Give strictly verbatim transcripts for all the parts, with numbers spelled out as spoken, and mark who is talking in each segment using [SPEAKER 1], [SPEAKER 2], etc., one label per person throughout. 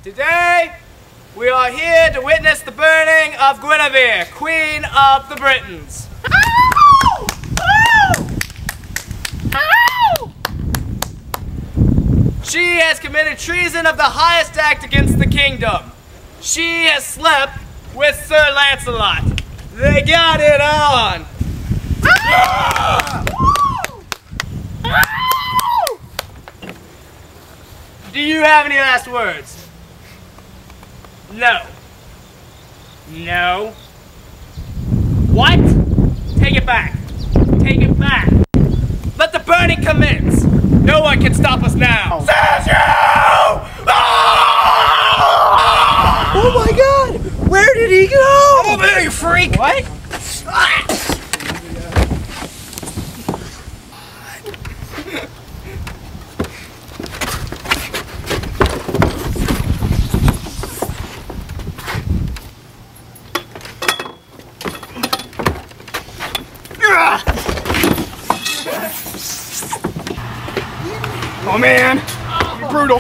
[SPEAKER 1] Today, we are here to witness the burning of Guinevere, Queen of the Britons. Ow! Ow! Ow! She has committed treason of the highest act against the kingdom. She has slept with Sir Lancelot. They got it on. Ah! Do you have any last words? No. No. What? Take it back. Take it back. Let the burning commence. No one can stop us now. Sergio! Ah!
[SPEAKER 2] Oh my God! Where did he go?
[SPEAKER 1] Come over here, you freak! What? Ah!
[SPEAKER 2] Oh man, you're brutal.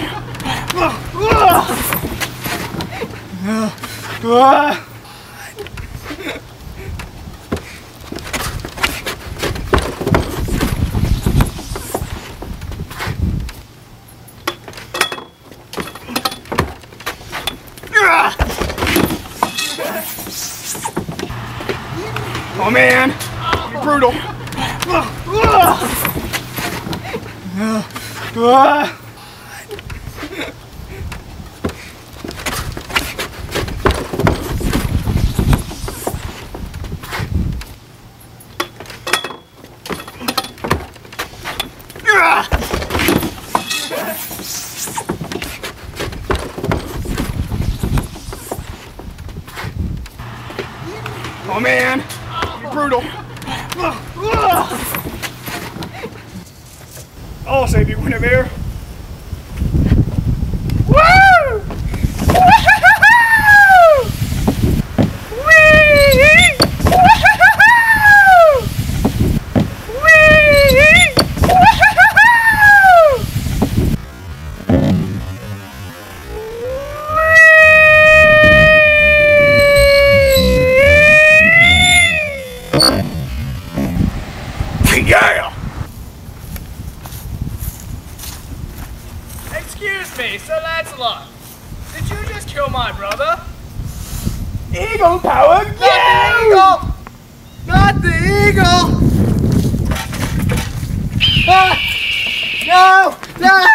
[SPEAKER 2] Oh man, you're brutal. Oh man, you're brutal. I'll save you, Guinevere. Woo! Woo-hoo-hoo-hoo! Whee! Woo-hoo-hoo-hoo! Whee! Woo-hoo-hoo-hoo! Yeah! Excuse me, Sir Lancelot. Did you just kill my brother? Eagle power, Not the eagle! Not the eagle! Ah! No! No!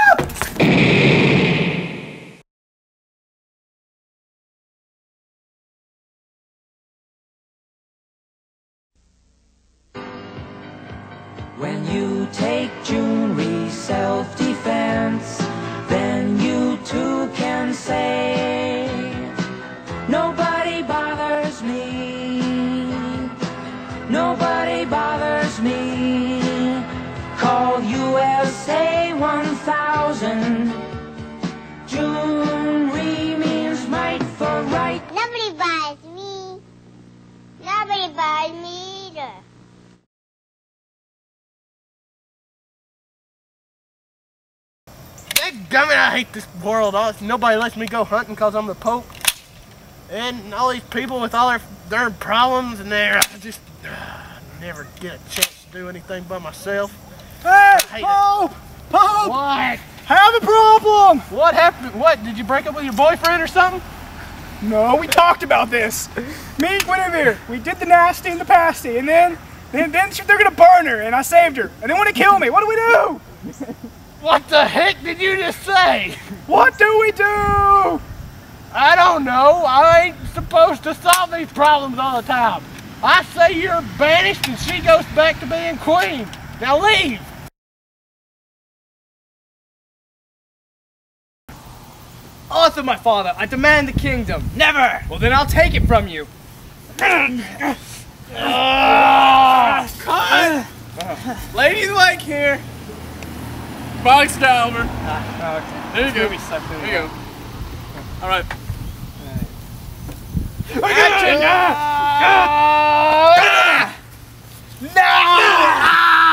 [SPEAKER 3] When you take jewelry, self-defense, then you too can say, nobody bothers me, nobody bothers me. Call U S A one thousand. Jewelry means might for right.
[SPEAKER 4] Nobody buys me. Nobody buys me either.
[SPEAKER 2] Dadgummit, I hate this world. Nobody lets me go hunting because I'm the Pope. And all these people with all their, their problems and their, I just uh, never get a chance to do anything by myself. Hey, Pope! Pope! What? Have a problem! What happened? What, did you break up with your boyfriend or something?
[SPEAKER 5] No, we talked about this. Me and Guinevere, we did the nasty and the pasty, and then, then, then they're gonna burn her, and I saved her, and they want to kill me. What do we do?
[SPEAKER 2] What the heck did you just say?
[SPEAKER 5] What do we do?
[SPEAKER 2] I don't know. I ain't supposed to solve these problems all the time. I say you're banished and she goes back to being queen. Now leave.
[SPEAKER 1] Arthur, my father, I demand the kingdom. Never! Well, then I'll take it from you.
[SPEAKER 5] Uh, cut!
[SPEAKER 1] Ladies like here. Box down over. Ah, okay. There you go. There you go. All right.
[SPEAKER 5] Action!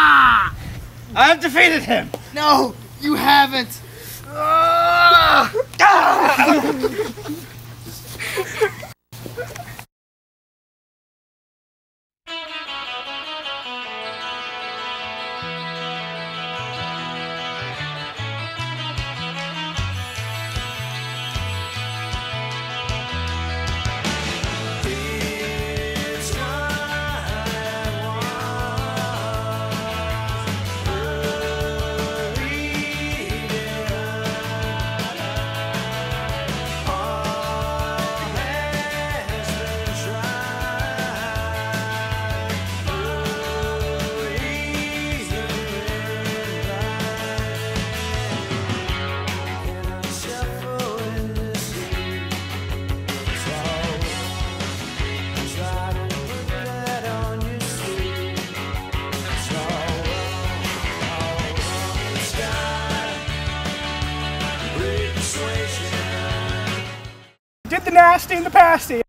[SPEAKER 1] No! I've defeated him.
[SPEAKER 2] No, you haven't. Ah!
[SPEAKER 5] Did the nasty and the pasty.